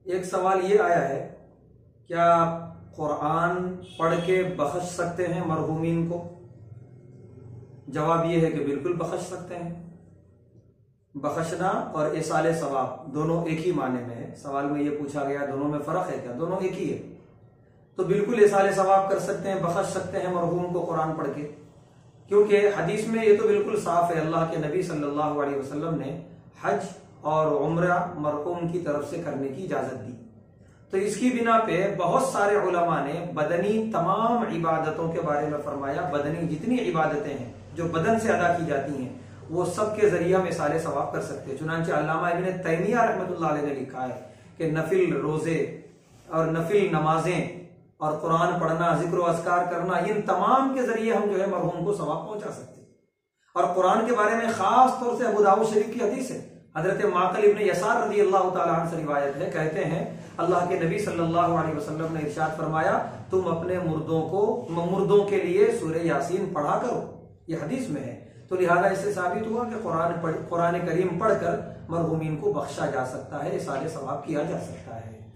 एक सवाल ये आया है, क्या कुरान पढ़ के बख्श सकते हैं मरहूमीन को? जवाब ये है कि बिल्कुल बख्श सकते हैं। बख्शना और इसाले सवाब दोनों एक ही माने में है। सवाल में ये पूछा गया दोनों में फर्क है क्या? दोनों एक ही है। तो बिल्कुल इसाले सवाब कर सकते हैं, बख्श सकते हैं मरहूम को कुरान पढ़ के, क्योंकि हदीस में ये तो बिल्कुल साफ है। अल्लाह के नबी सल्लल्लाहु अलैहि वसल्लम ने हज और उम्रा मरहूम की तरफ से करने की इजाजत दी। तो इसकी बिना पे बहुत सारे उलमा ने बदनी तमाम इबादतों के बारे में फरमाया। बदनी जितनी इबादतें हैं जो बदन से अदा की जाती हैं वो सब के जरिए हम इसाले सवाब कर सकते हैं। चुनांचे अल्लामा इब्न तैमिया रहमतुल्लाह अलैह ने लिखा है कि नफिल रोजे और नफिल नमाजें और कुरान पढ़ना, जिक्र अस्कार करना, इन तमाम के जरिए हम जो है मरहूम को सवाब पहुंचा सकते हैं। और कुरान के बारे में खास तौर से अबू दाऊद शरीफ की हदीस है, हजरत माकल इब्न यसार रज़ी अल्लाह ताला अन्हु से रिवायत है, कहते हैं अल्लाह के नबी सल्लल्लाहु अलैहि वसल्लम ने इरशाद फरमाया, तुम अपने मुर्दों के लिए सूरह यासीन पढ़ा करो। ये हदीस में है। तो लिहाजा इससे साबित हुआ कि कुरान करीम पढ़कर मरहूमीन को बख्शा जा सकता है, इसाले सवाब किया जा सकता है।